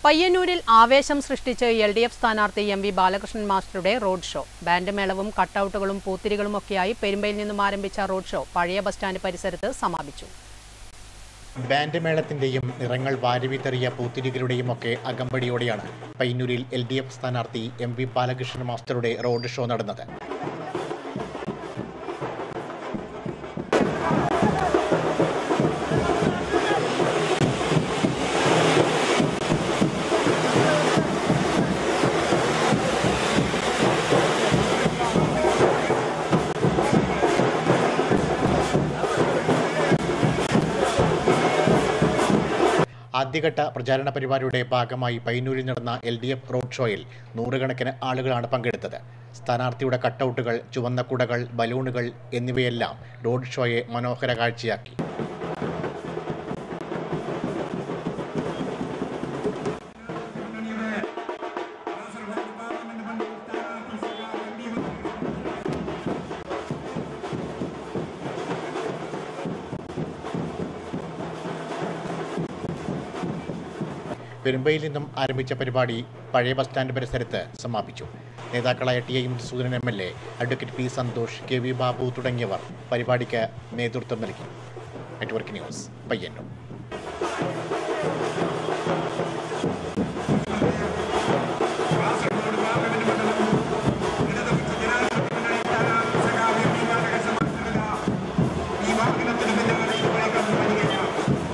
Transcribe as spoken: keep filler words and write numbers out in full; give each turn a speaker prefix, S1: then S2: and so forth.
S1: പയ്യന്നൂരിൽ ആവേശം സൃഷ്ടിച്ച് എൽ ഡി എഫ് സ്ഥാനാർത്ഥി എം വി ബാലകൃഷ്ണൻ മാസ്റ്ററുടെ റോഡ് ഷോ. ബാൻഡ് മേളവും കട്ടൌട്ടുകളും പൂത്തിരികളുമൊക്കെയായി പെരുമ്പയിൽ നിന്നും ആരംഭിച്ച റോഡ് ഷോ പഴയ ബസ് സ്റ്റാൻഡ് പരിസരത്ത് സമാപിച്ചു.
S2: ബാൻഡ് മേളത്തിന്റെയും നിറങ്ങൾ വാരിവിതറിയ പൂത്തിരികളുടെയും ഒക്കെ അകമ്പടിയോടെയാണ് പയ്യന്നൂരിൽ എൽ ഡി എഫ് സ്ഥാനാർത്ഥി എം വി ബാലകൃഷ്ണൻ മാസ്റ്ററുടെ റോഡ് ഷോ നടന്നത്. ആദ്യഘട്ട പ്രചാരണ പരിപാടിയുടെ ഭാഗമായി പയ്യന്നൂരിൽ നടന്ന എൽ ഡി എഫ് റോഡ് ഷോയിൽ നൂറുകണക്കിന് ആളുകളാണ് പങ്കെടുത്തത്. സ്ഥാനാർത്ഥിയുടെ കട്ടൌട്ടുകൾ, ചുവന്ന കുടകൾ, ബലൂണുകൾ എന്നിവയെല്ലാം റോഡ് ഷോയെ മനോഹര കാഴ്ചയാക്കി. പെരുമ്പയിൽ നിന്നും ആരംഭിച്ച പരിപാടി പഴയ ബസ് സ്റ്റാൻഡ് പരിസരത്ത് സമാപിച്ചു. നേതാക്കളായ T M Suryan M L A, advocate P Santhosh, K V Babu തുടങ്ങിയവർ പരിപാടിക്ക് നേതൃത്വം നൽകി. Network news, Payyanur.